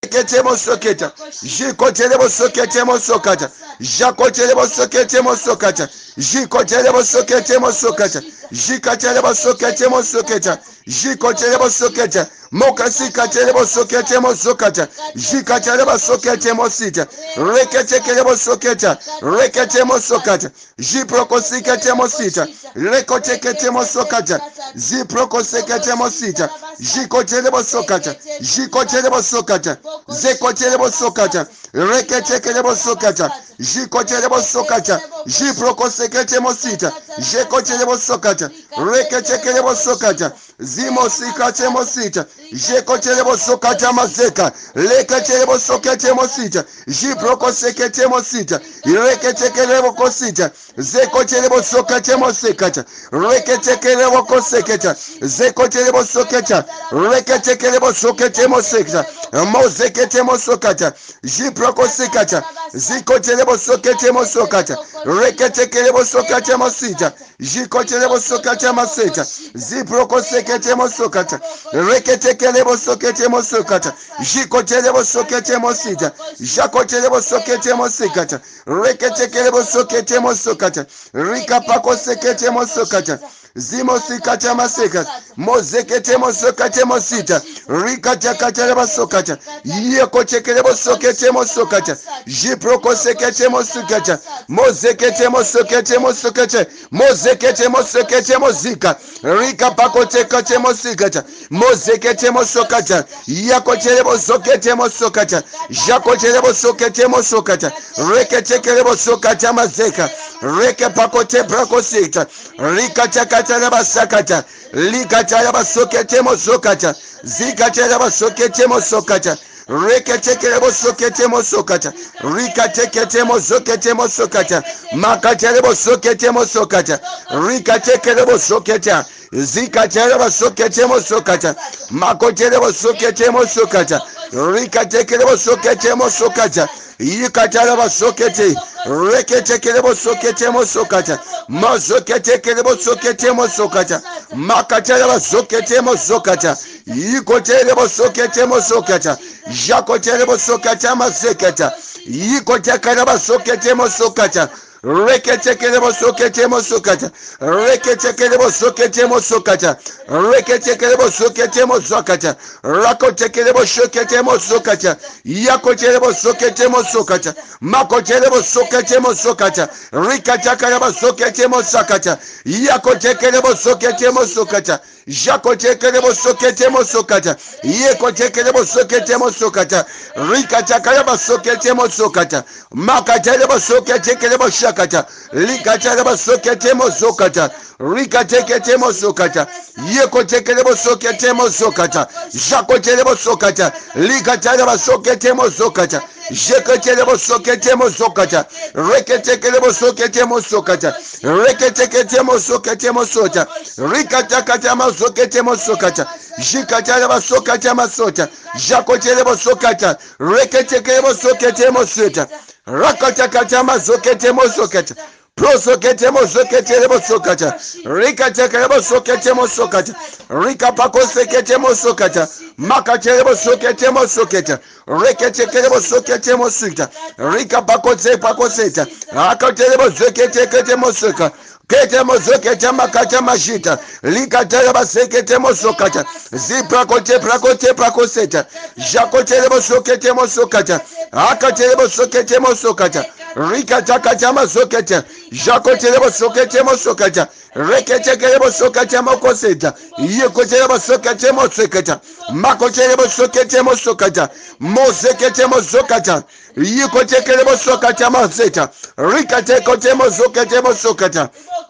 sekete soketa. Jikotelebo sokete sokata. Jakotelebo sokete sokata. Jikotelebo sokete sokata. Jikatelebo sokete soketa. Jikotelebo soketa. Mokasi katelebo sokete sokata. Jikatelebo sokete sita. Reketekelebo soketa. Rekete sokata. Jiprokosikete sita. Rekotekete sokata. Ziprokosekete sita. Jikotelebo sokata. Jikotelebo sokata. Zekotelebo sokata. Reketekelebo sokata. Jikotelebo sokata. Jiprokosekete sita. Jekotelebo sokata. Reketekelebo sokata. Zimosikate sita. Jekotelebo sokata mazeka. Leketelebo sokete sita. Jiprokosekete sita. Reketekelebo kosita. Zekotelebo sokate sekata. Reketekelebo koseketa. Zekotelebo soketa. Reketekelebo sokete sekata. Mozekete sokata. Jiprokosekata. Zikotelebo sokete sokata. Reketekelebo sokate sita. Jikotelebo sokate maseta. Ziprokosekete sokata. Reketekelebo sokete sokata. Jikotelebo sokete sita. Jakotelebo sokete sekata. Reketekelebo sokete sokata. Rika pako sekete sokata. Zimosikata maseka. Mozekete sokate sita. Rika chakatelebo sokata. Yekotekelebo sokete sokata. Jiproko sekete sokata. Mozekete sokete sokata. Mozekete sokete mozika. Rika pako tekate sikata. Mozekete sokata. Yakotelebo sokete sokata. Jakotelebo sokete sokata. Reketekelebo sokata mazeka. Reke pakote brako sita. Rika chakatalaba sakata. Lika talaba sokete sokata. Zika talaba sokete sokata. Reketekelebo sokete sokata. Rika tekete sokete sokata. Makatelebo sokete sokata. Rika tekelebo soketa. Zika talaba sokete sokata. Makotelebo sokete sokata. Rika tekelebo sokete sokata. Yikatalaba sokete. Reketekelebo sokete sokata. Mazoketekelebo sokete sokata. Makatalaba sokete sokata. Yikotelebo sokete sokata. Jakotelebo sokata mazekata. Yikotekelebo sokete sokata. Reketekelebo sokete sokata. Reketekelebo sokete sokata. Reketekelebo sokete sokata. Rakotekelebo sokete sokata. Yakotelebo sokete sokata. Makotelebo sokete sokata. Rikatekelebo sokete sokata. Yakotekelebo sokete sokata. Jakotekelebo sokete sokata. Yekotekelebo sokete sokata. Rikatekelebo sokete sokata. Makatelebo sokete shakata. Likatelebo sokete sokata. Rikatekete sokata. Yekotekelebo sokete sokata. Jakotelebo sokata. Likatelebo sokete sokata. Jekotelebo sokete sokata. Reketekelebo sokete sokata. Reketekete sokete sokata. Rikatakata sokete sokata. Jikataleba sokata masota. Jakotelebo sokata. Reketekelebo sokete sokata. Rakatakata mazokete sokata. Prosokete sokete sokata. Rikatekelebo sokete sokata. Rikapako sekete sokata. Makatelebo sokete sokata. Reketekelebo sokete sokata. Rikapako sepako seta. Akatelebo sokete sokata. Kete mozokete makata mashita. Likataleba sekete sokata. Ziprakote prakote prakoseta. Jakotelebo sokete sokata. Akatelebo sokete sokata. Rikatakata mazokete. Jakotelebo sokete sokata. Reketekelebo sokata makoseta. Yekotelebo sokete sokata. Makotelebo sokete sokata. Mozekete sokata. Yekotekelebo sokata mazeta. Rikatekote sokete sokata.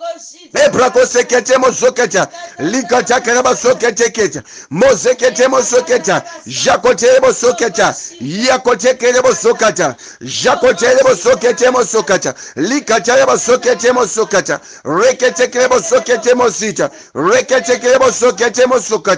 Ebrako sekete sokata. Likatakaba sokete keta. Mozekete sokata. Jakotelebo sokata. Yakotekelebo sokata. Jakotelebo sokete sokata. Likataleba sokete sokata. Reketekelebo sokete sita. Reketekelebo sokete sokata.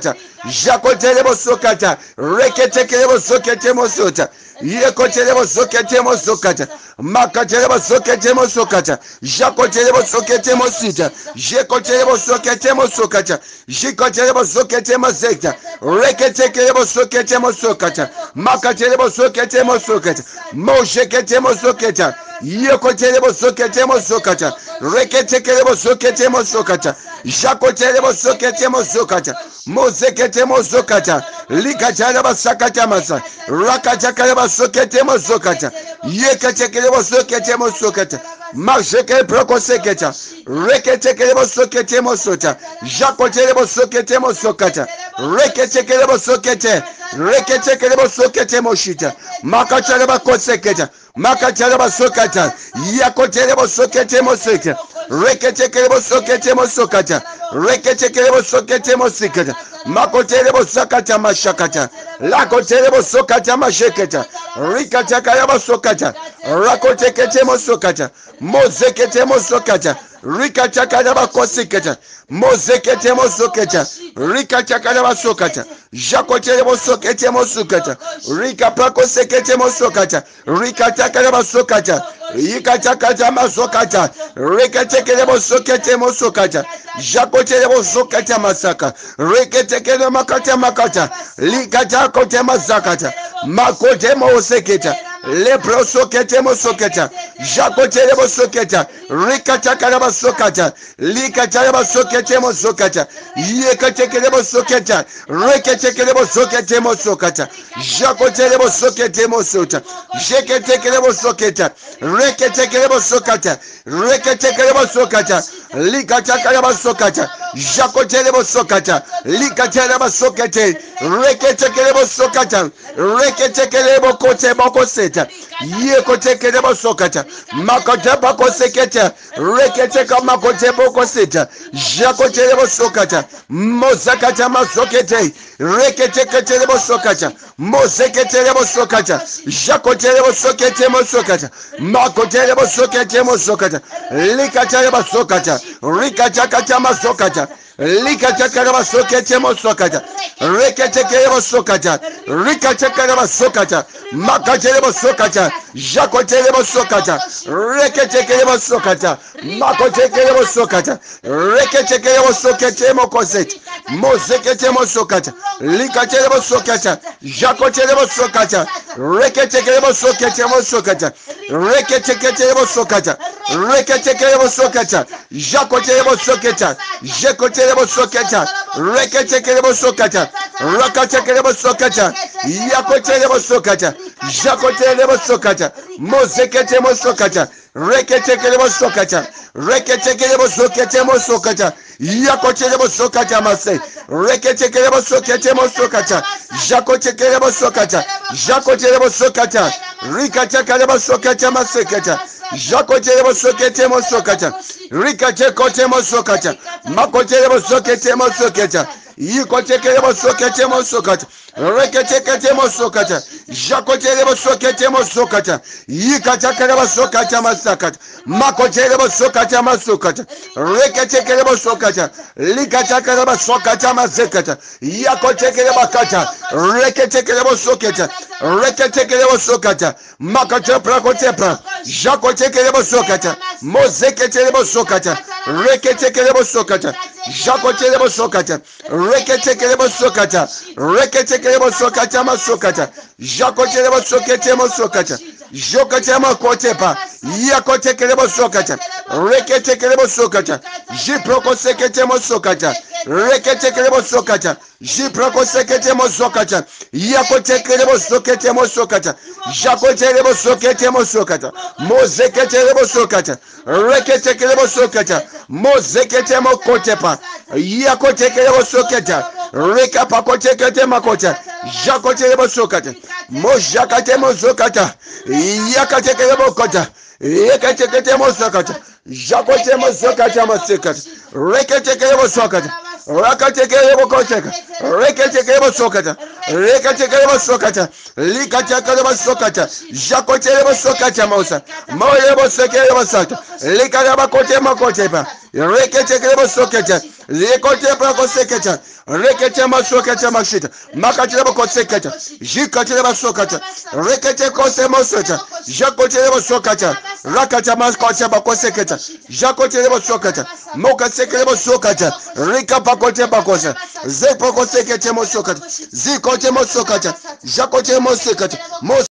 jakotelebo sokata, reketekelebo soketemo sota, yekotelebo soketemo sokata, makatelebo soketemo sokata, jakotelebo soketemo sita, jekotelebo soketemo sokata, jikotelebo soketemo sekta, reketekelebo soketemo sokata, makatelebo soketemo sokata, mojeketemo soketa, yekotelebo soketemo sokata, reketekelebo soketemo sokata, jakotelebo soketemo sokata, mozeketemo sokata, likatalaba sakata masa, rakachakalaba soketemo sokata, yeketekelebo soketemo sokata, majeke proko seketa, reketekelebo soketemo sota, jakotelebo soketemo sokata, reketekelebo sokete, reketekelebo soketemo shita, makatalaba koseketa, makatalaba sokata, yakotelebo soketemo seketa, reketekelebo soketemo sokata, reketekelebo soketemo sikata, makotelebo sakata mashakata, lakotelebo sokata masheketa, rikachakalaba sokata, rakoteketemo sokata, mozeketemo sokata, rikachakalaba kosikata, mozeketemo sokata, rikachakalaba sokata, jakotelebo soketemo sokata, rikapako seketemo sokata, rikachakalaba sokata, yikachakata masokata, rikatekelebo soketemo sokata, jakotelebo sokata masaka, riketekele makata makata, likatakote masakata, makotemo seketa, lepro soketemo soketa, jakotelebo soketa, rikachakalaba sokata, likatalaba soketemo sokata, yekatekelebo soketa, riketekelebo soketemo sokata, jakotelebo soketemo sota, jeketekelebo soketa, reketekelebo sokata, reketekelebo sokata, likachakalaba sokata, jakotelebo sokata, likatalaba sokete, reketekelebo sokata, reketekelebo kote boko seta, yekotekelebo sokata, makote boko seketa, reketeka makote boko seta, jakotelebo sokata, mozakata masokete, reketekelebo sokata, mozeketelebo sokata, jakotelebo sokete mosokata, makotelebo sokete mosokata, likataleba sokata, rikachakata masokata, likachakalaba sokete mosokata, reketekelebo sokata, rikachakalaba sokata, makatelebo sokata, jakotelebo sokata, reketekelebo sokata, makotekelebo sokata, reketekelebo sokete mokosete, mozekete mosokata, likatelebo sokata, jakotelebo sokata, reketekelebo sokete mosokata, reketekelebo sokata, reketekelebo sokata, jakotelebo sokata, jekotelebo sokata, reketekelebo sokata, rakatekelebo sokata, yakotelebo sokata, jakotelebo sokata, mozekete mosokata, reketekelebo sokata, reketekelebo sokete mosokata, yakotelebo sokata mase, reketekelebo sokete mosokata, jakotekelebo sokata, jakotelebo sokata, rikatekelebo sokata masekata, jakotelebo sokete mosokata, rikatekote mosokata, makotelebo sokete mosokata, yikotekelebo sokete mosokata, reketekete mosokata, jakotelebo sokete mosokata, yikatekelebo sokata masakata, makotelebo sokata masokata, reketekelebo sokata, likatekelebo sokata masekata, yakotekelebo kata, reketekelebo sokata, reketekelebo sokata, makate prakotepra, jakotekelebo sokata, mozeketelebo sokata, reketekelebo sokata, jakotelebo sokata, reketekelebo sokata, reketekelebo sokata masokata, jakotelebo sokete mosokata, jokatema kotepa, yakotekelebo sokata, reketekelebo sokata, jiproko sekete mosokata, reketekelebo sokata, jiproko sekete mosokata, yakotekelebo sokete mosokata, jakotelebo sokete mosokata, mozeketelebo sokata, reketekelebo sokata, mozekete mokotepa, yakotekelebo sokata, rekapakotekete makota, jakotelebo sokata, mojakate mozokata, yakatekelebo kota, yakatekete mosokata, jakote mosokata masekata, reketekelebo sokata, rakatekelebo koteka, reketekelebo sokata, Rekatekele sokata. Likatakele sokata. Jakotele sokata mosa. Moye sekele sokata. Likaraba kote makote pa. Reketekele sokata. Lekote pa kosekata. Rekete masokata mashita. Makatele kosekata. Jikatele sokata. Rekete kose mosota. Jakotele sokata. Rakata maskote bakosekata. Jakotele sokata. Moka sekele sokata. Rika pakote bakosa. Zepo kosekete mosokata. Zikote mosokata. Jakote mosokata.